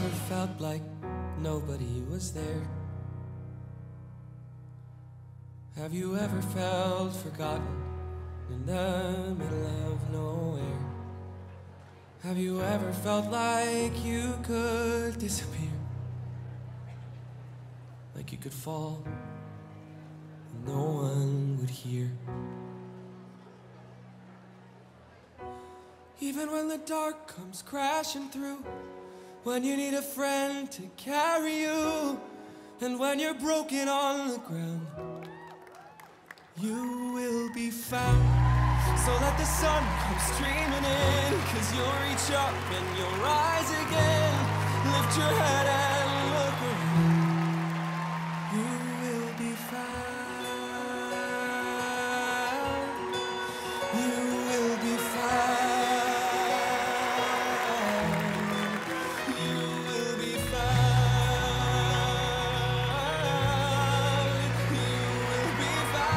ever felt like nobody was there? Have you ever felt forgotten in the middle of nowhere? Have you ever felt like you could disappear? Like you could fall and no one would hear? Even when the dark comes crashing through, when you need a friend to carry you, and when you're broken on the ground, you will be found. So let the sun come streaming in, 'cause you'll reach up and you'll rise again. Lift your head and look around. You will be found. You will be found. You will be found. You will be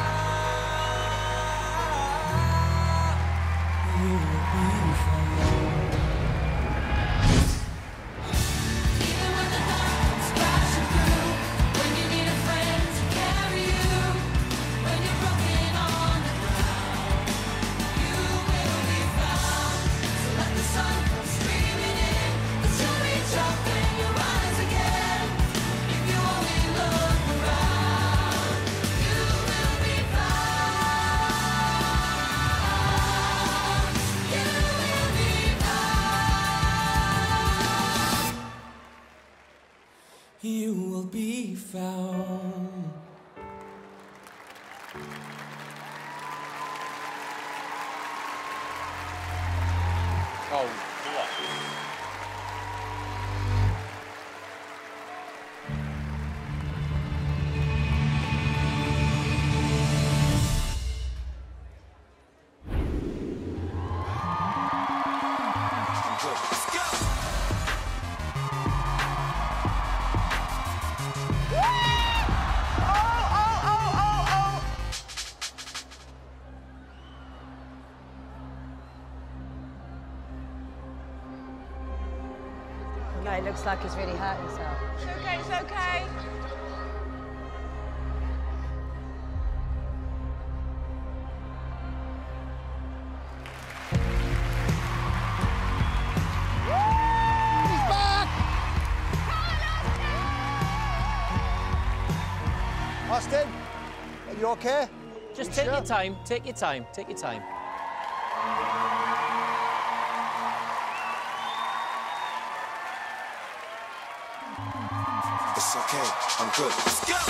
found. You will be found. Even when the dark comes crashing through, when you need a friend to carry you, when you're broken on the ground, you will be found. So let the sun come streaming in, 'cause you'll reach up when you rise again. If you only look around, you will be found. You will be found. You will be found. Oh, what? No, it looks like he's really hurt himself. It's okay, it's okay. Austin, are you okay? Just You take sure? your time, take your time, take your time. It's okay, I'm good. Let's go!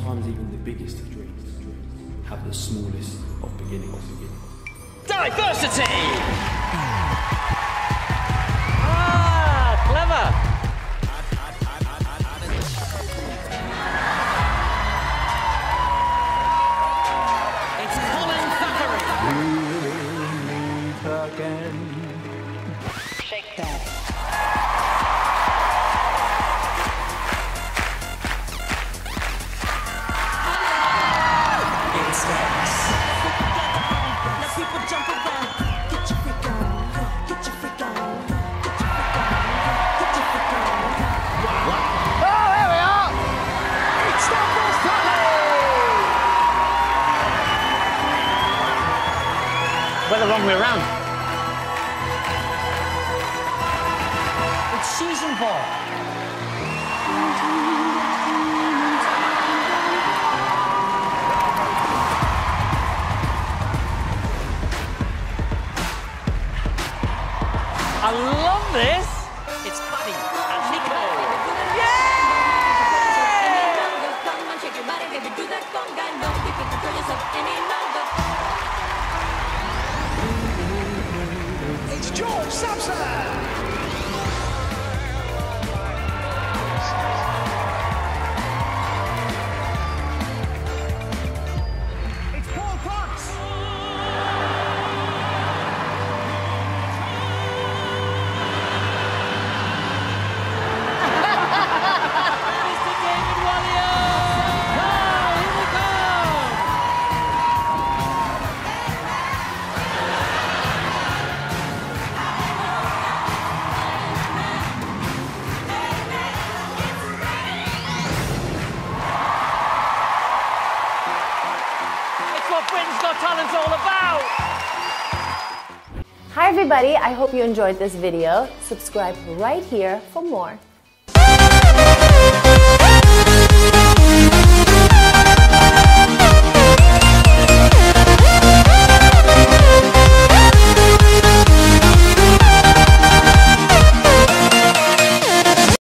Sometimes even the biggest of dreams have the smallest of beginnings. Diversity! Ah, clever! It's Colin Thackeray. Shake that. We're the wrong way around. It's Susan Ball. I love this. It's Paddy and Nicole. It's George Sampson! It's Paul Potts! Mr. David Walliams. Oh, here we come. It's what Britain's Got Talent's all about. Hi everybody, I hope you enjoyed this video. Subscribe right here for more.